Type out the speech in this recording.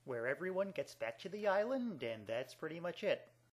where everyone gets back to the island, and that's pretty much it.